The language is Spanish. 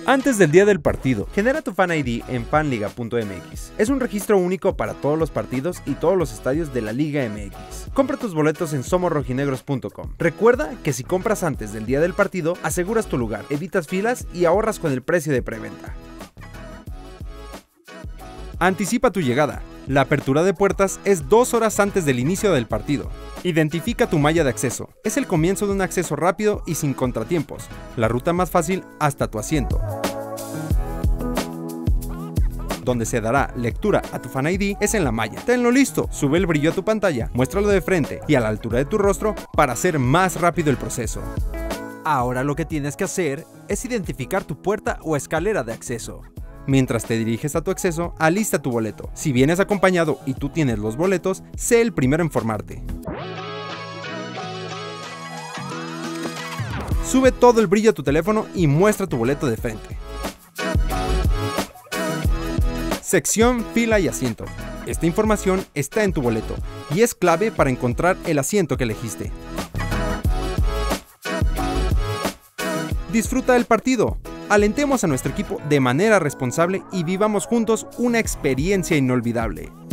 Antes del día del partido, genera tu Fan ID en fanliga.mx. Es un registro único para todos los partidos y todos los estadios de la Liga MX. Compra tus boletos en somosrojinegros.com. Recuerda que si compras antes del día del partido, aseguras tu lugar, evitas filas y ahorras con el precio de preventa. anticipa tu llegada. La apertura de puertas es 2 horas antes del inicio del partido. Identifica tu malla de acceso. Es el comienzo de un acceso rápido y sin contratiempos. La ruta más fácil hasta tu asiento. Donde se dará lectura a tu Fan ID es en la malla. Tenlo listo, sube el brillo a tu pantalla, muéstralo de frente y a la altura de tu rostro para hacer más rápido el proceso. Ahora lo que tienes que hacer es identificar tu puerta o escalera de acceso. Mientras te diriges a tu acceso, alista tu boleto. Si vienes acompañado y tú tienes los boletos, sé el primero en formarte. Sube todo el brillo a tu teléfono y muestra tu boleto de frente. Sección, fila y asiento. Esta información está en tu boleto y es clave para encontrar el asiento que elegiste. Disfruta del partido. Alentemos a nuestro equipo de manera responsable y vivamos juntos una experiencia inolvidable.